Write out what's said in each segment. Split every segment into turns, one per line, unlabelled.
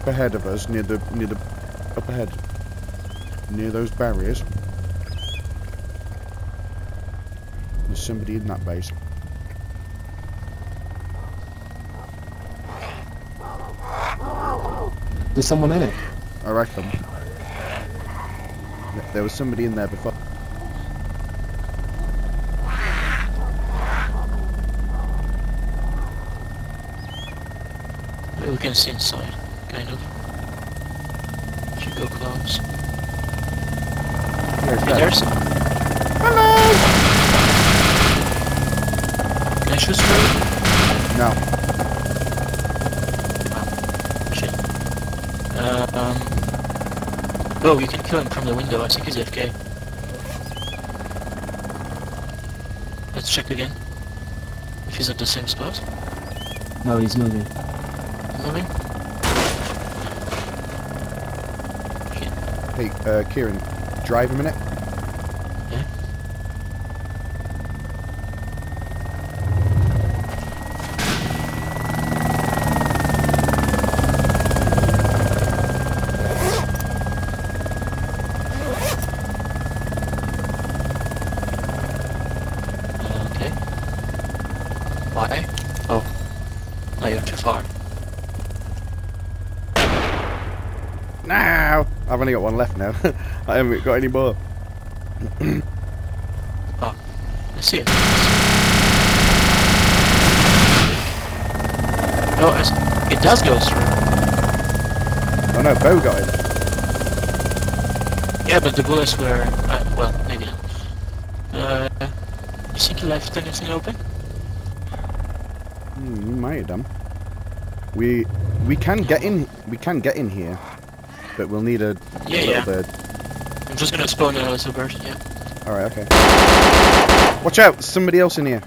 up ahead of us, near the up ahead, near those barriers. There's somebody in that base.
There's someone in it.
I reckon. There was somebody in there before.
We can see inside, kind of. If you go close. There's some.
Hello!
Can I shoot through?
No.
Oh, you can kill him from the window. I think he's AFK. Let's check again. If he's at the same spot.
No, he's moving.
Moving?
Hey, Keyran, drive a minute.
Yeah. Okay. Why? Oh. No, you're too far.
No! I've only got one left now. I haven't got any more.
Oh, I see it. No, it does go through.
Oh no, Bo got him.
Yeah, but the bullets were... well, maybe not. You think he left anything open?
You might have done. We can get in. We can get in here, but we'll need a little bird.
I'm just gonna spawn a little bird. Yeah.
All right. Okay. Watch out! There's somebody else in here.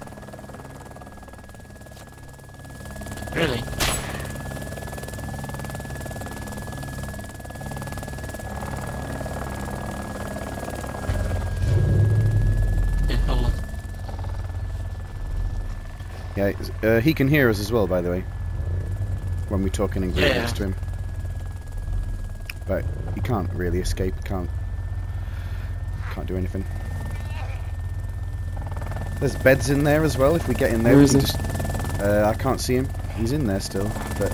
Really? Yeah, hold on.
Yeah, he can hear us as well, by the way. When we're talking in group next to him. But he can't really escape, can't do anything. There's beds in there as well, if we get in there.
Where
We
is
can
he?
just, I can't see him. He's in there still, but...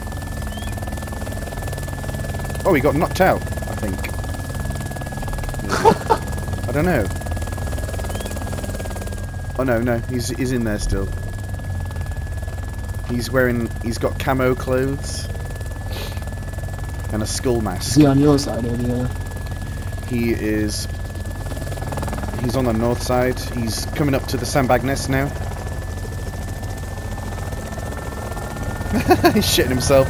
Oh, he got knocked out, I think. I don't know. Oh no, he's in there still. He's got camo clothes and a skull mask.
Is he on your side or the other?
He's on the north side. He's coming up to the sandbag nest now. He's shitting himself.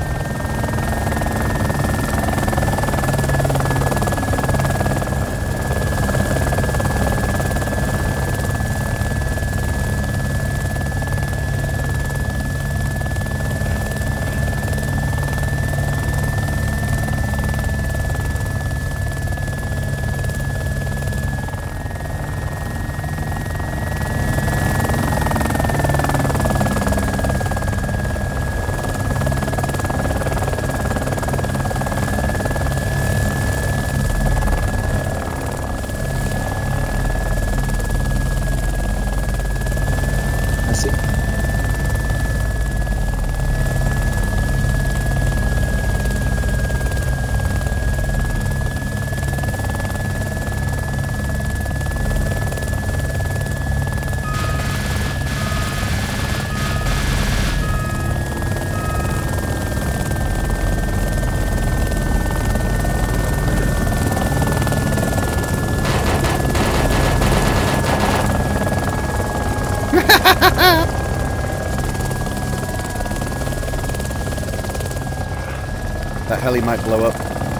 That heli might blow up.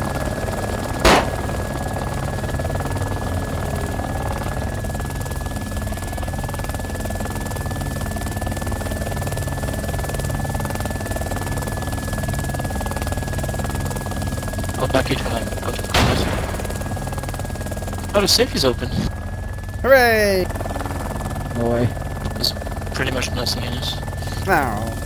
I'll back it when I'm out of combat. Oh, the safe is open.
Hooray!
No way.
There's pretty much nothing in it.
Ow.